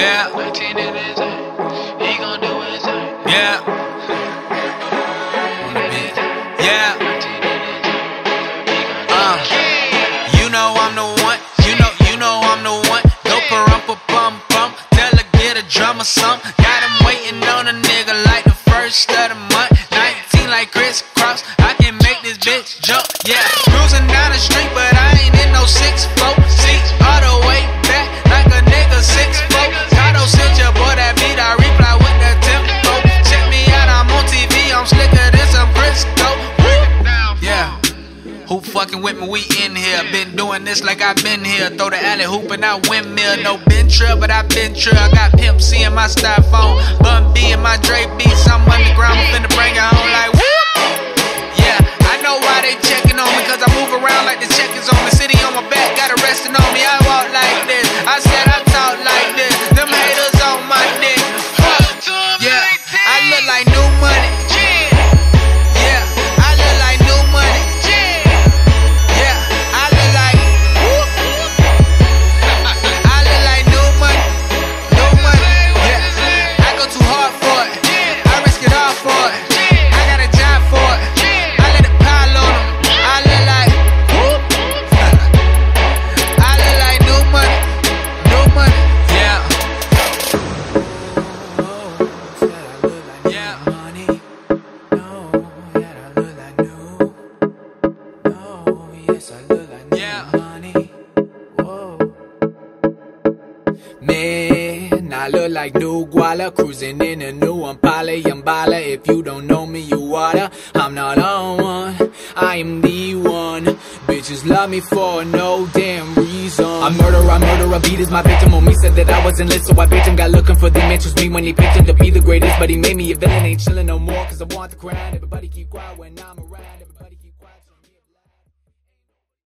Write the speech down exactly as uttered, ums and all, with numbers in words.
Yeah. nineteen in his head. He gon' do his thing. Yeah. Yeah. Uh. You know I'm the one. You know, you know I'm the one. Go for rump a bum bum. Tell her get a drum or something. Got him waiting on a nigga like the first of the month. nineteen like crisscross. I can make this bitch jump. Yeah. Cruising down the street, but I ain't in no six four. See, all the way back like a nigga six four. Tato sent your boy that beat. I reply with the tempo. Check me out, I'm on T V. I'm slicker than some Crisco. Yeah. Who fucking with me? We in here. Been doing this like I been here. Throw the alley hoop and I windmill. No been trill, but I been trill. I got Pimp C in my styrofoam. Bun B in my Dre beats. I'm underground. I'm finna bring it home like whoop. Yeah, I know why they checking on me. Cause I move around like the check is on me. City on my back, got arrested on me. I walk like this. I said I talk like this. Them haters on my dick. Fuck. Yeah, I look like new money. Yeah, I look like new money. Yeah, I look like whoop. I look like new money. New money. Yeah, I go too hard for it. I risk it all for it. I got a job for it. I let it pile on them. I look like whoop. I look like new money. New money. Yeah. Yeah. Man, I look like new Guala, cruising in a new Impala, Yambala. If you don't know me, you water. I'm not on one, I am the one. Bitches love me for no damn reason. I murder, I murder, a beat is my victim. On me said that I wasn't lit, so I bitch him. Got looking for the man, chose me when he picked him to be the greatest. But he made me a villain, ain't chillin' no more, cause I want the crown. Everybody keep quiet when I'm around. Everybody keep